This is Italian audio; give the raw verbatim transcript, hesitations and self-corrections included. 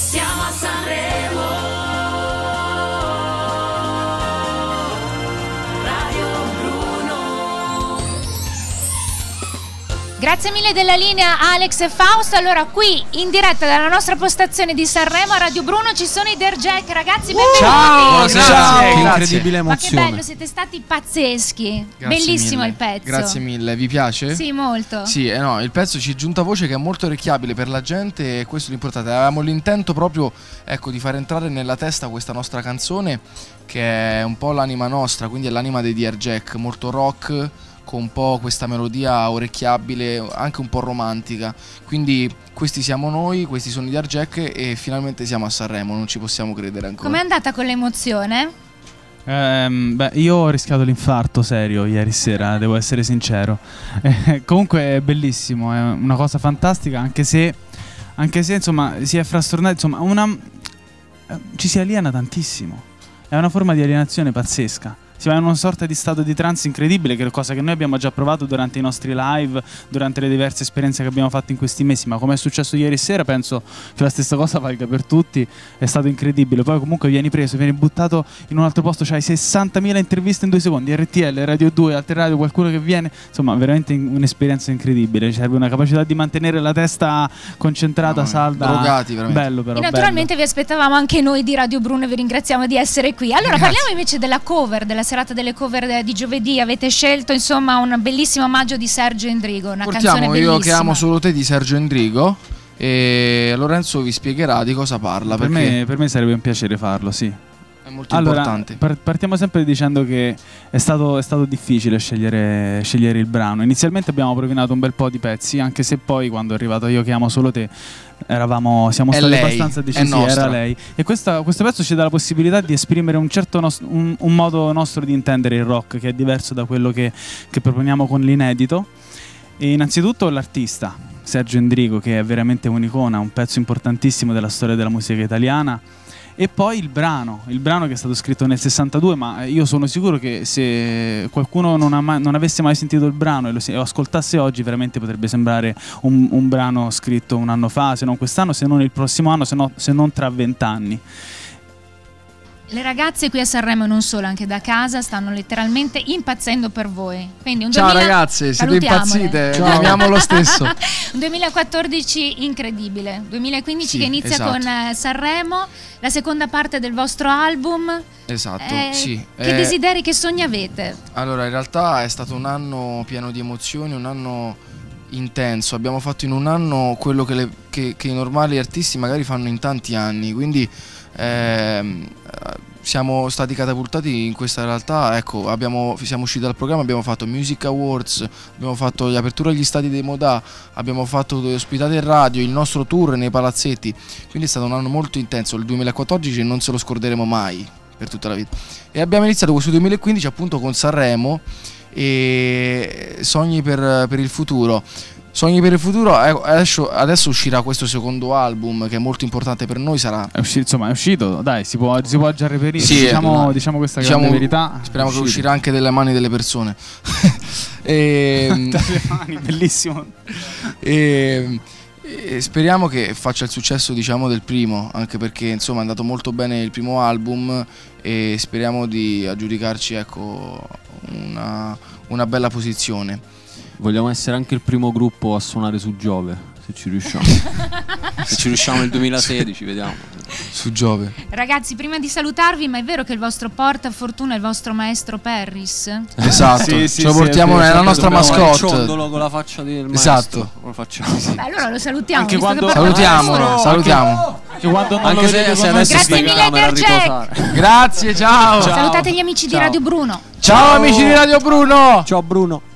siamo a Sanremo. Radio Bruno. Grazie mille della linea Alex e Fausto. Allora qui in diretta dalla nostra postazione di Sanremo a Radio Bruno ci sono i Der Jack, ragazzi, benvenuti. Ciao, Ciao, ciao, che incredibile Ma che emozione. bello, siete stati pazzeschi. Grazie Bellissimo mille. il pezzo. Grazie mille, vi piace? Sì, molto. Sì, eh no, il pezzo ci è giunta voce che è molto orecchiabile per la gente e questo è l'importante. Avevamo l'intento proprio, ecco, di far entrare nella testa questa nostra canzone che è un po' l'anima nostra, quindi è l'anima dei Der Jack, molto rock, con un po' questa melodia orecchiabile, anche un po' romantica. Quindi questi siamo noi, questi sono i Der Jack e finalmente siamo a Sanremo, non ci possiamo credere ancora. Com'è andata con l'emozione? Ehm, beh, io ho rischiato l'infarto serio ieri sera, devo essere sincero. Eh, comunque è bellissimo, è una cosa fantastica, anche se, anche se insomma si è frastornati, insomma, una, eh, ci si aliena tantissimo. È una forma di alienazione pazzesca. Si va in una sorta di stato di trance incredibile, che è cosa che noi abbiamo già provato durante i nostri live, durante le diverse esperienze che abbiamo fatto in questi mesi, ma come è successo ieri sera penso che la stessa cosa valga per tutti. È stato incredibile. Poi comunque vieni preso, vieni buttato in un altro posto, c'hai sessantamila interviste in due secondi, R T L, Radio due, altre radio, qualcuno che viene, insomma veramente un'esperienza incredibile. Serve una capacità di mantenere la testa concentrata, No, salda. drogati, veramente. Bello però, E naturalmente bello. vi aspettavamo anche noi di Radio Bruno e vi ringraziamo di essere qui. Allora Grazie. parliamo invece della cover, della serata delle cover di giovedì. Avete scelto insomma un bellissimo omaggio di Sergio Endrigo, una canzone Portiamo bellissima. Io che amo solo te di Sergio Endrigo e Lorenzo vi spiegherà di cosa parla, Per perché me, per me sarebbe un piacere farlo, sì. è molto Allora, importante. par- partiamo sempre dicendo che è stato, è stato difficile scegliere, scegliere il brano. Inizialmente abbiamo provinato un bel po' di pezzi, anche se poi quando è arrivato Io che amo solo te eravamo, siamo È stati lei, abbastanza è decisi, nostra. era lei. E questa- questo pezzo ci dà la possibilità di esprimere un certo nos- un, un modo nostro di intendere il rock, che è diverso da quello che, che proponiamo con l'inedito. E innanzitutto l'artista Sergio Endrigo, che è veramente un'icona, un pezzo importantissimo della storia della musica italiana. E poi il brano, il brano che è stato scritto nel sessantadue, ma io sono sicuro che se qualcuno non, ha mai, non avesse mai sentito il brano e lo, lo ascoltasse oggi, veramente potrebbe sembrare un, un brano scritto un anno fa, se non quest'anno, se non il prossimo anno, se, no, se non tra vent'anni. Le ragazze qui a Sanremo e non solo, anche da casa, stanno letteralmente impazzendo per voi. Quindi un Ciao duemila ragazze, siete salutiamole. impazzite, Ciao. vi amiamo lo stesso. Un duemilaquattordici incredibile, duemilaquindici Sì, che inizia esatto. con eh, Sanremo, la seconda parte del vostro album. Esatto, Eh, sì. Che Eh, desideri, che sogni avete? Allora, in realtà è stato un anno pieno di emozioni, un anno intenso. Abbiamo fatto in un anno quello che, le- che- che i normali artisti magari fanno in tanti anni, quindi ehm, siamo stati catapultati in questa realtà. Ecco, abbiamo, siamo usciti dal programma, abbiamo fatto Music Awards, abbiamo fatto l'apertura agli stadi dei Modà, abbiamo fatto le ospitate in radio, il nostro tour nei palazzetti, quindi è stato un anno molto intenso. Il duemilaquattordici non se lo scorderemo mai per tutta la vita. E abbiamo iniziato questo duemilaquindici appunto con Sanremo e sogni per, per il futuro. Sogni per il futuro, eh, adesso, adesso uscirà questo secondo album che è molto importante per noi, sarà È uscito, insomma, è uscito, dai, si può, si può già reperire. Sì, diciamo, eh, diciamo questa diciamo, grande verità. speriamo è che uscito. uscirà anche delle mani delle persone. e, Dalle mani, bellissimo. e, e speriamo che faccia il successo, diciamo, del primo, anche perché insomma è andato molto bene il primo album e speriamo di aggiudicarci, ecco, una, una bella posizione. Vogliamo essere anche il primo gruppo a suonare su Giove, se ci riusciamo. Se ci riusciamo nel duemilasedici, vediamo. Su Giove. Ragazzi, prima di salutarvi, ma è vero che il vostro portafortuna è il vostro maestro Perris? Esatto, Sì, sì, ce lo sì, portiamo è vero, nella nostra Dobbiamo fare il mascotte. ciondolo con la faccia del maestro. Esatto. Lo facciamo. Beh, allora lo salutiamo. Anche visto che quando- parla- Salutiamolo, salutiamo. Che quando non Anche lo se, vedete se con noi- adesso Grazie sta in mille, camera a Der Jack. riposare. Grazie, ciao. Ciao. Salutate gli amici di Ciao. Radio Bruno. Ciao amici di Radio Bruno. Ciao Bruno.